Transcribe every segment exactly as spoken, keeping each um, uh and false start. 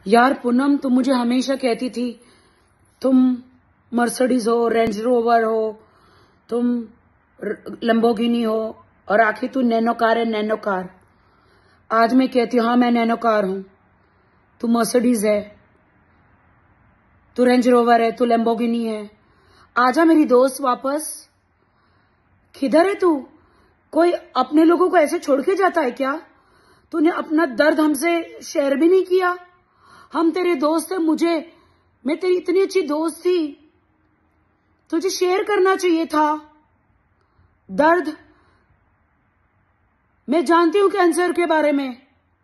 यार पूनम, तुम मुझे हमेशा कहती थी तुम मर्सिडीज हो, रेंज रोवर हो, तुम लंबोर्गिनी हो, और आखिर तू नैनो कार है। नैनो कार आज मैं कहती हूँ हाँ मैं नैनो कार हूं। तू मर्सिडीज है, तू रेंज रोवर है, तू लंबोर्गिनी है। आजा मेरी दोस्त वापस। किधर है तू? कोई अपने लोगों को ऐसे छोड़ के जाता है क्या? तूने अपना दर्द हमसे शेयर भी नहीं किया। हम तेरे दोस्त हैं, मुझे मैं तेरी इतनी अच्छी दोस्त थी, तुझे शेयर करना चाहिए था दर्द। मैं जानती हूं कैंसर के बारे में,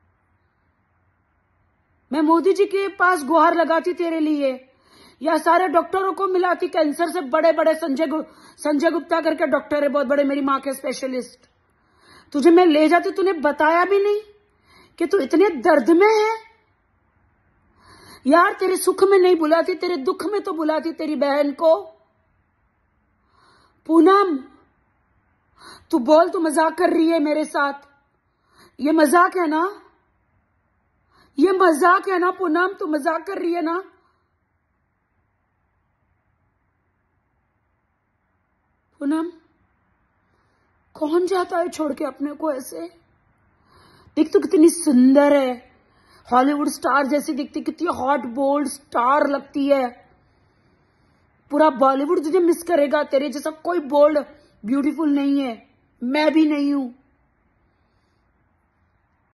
मैं मोदी जी के पास गुहार लगाती तेरे लिए, या सारे डॉक्टरों को मिलाती। कैंसर से बड़े बड़े संजय गु, संजय गुप्ता करके डॉक्टर है, बहुत बड़े, मेरी माँ के स्पेशलिस्ट। तुझे मैं ले जाती, तूने बताया भी नहीं कि तू इतने दर्द में है। यार तेरे सुख में नहीं बुलाती, तेरे दुख में तो बुलाती तेरी बहन को। पूनम तू बोल, तू मजाक कर रही है मेरे साथ? ये मजाक है ना? ये मजाक है ना पूनम? तू मजाक कर रही है ना? पूनम कौन जाता है छोड़ के अपने को ऐसे? देख तू कितनी सुंदर है, हॉलीवुड स्टार जैसी दिखती, कितनी हॉट बोल्ड स्टार लगती है। पूरा बॉलीवुड तुझे मिस करेगा, तेरे जैसा कोई बोल्ड ब्यूटीफुल नहीं है, मैं भी नहीं हूं।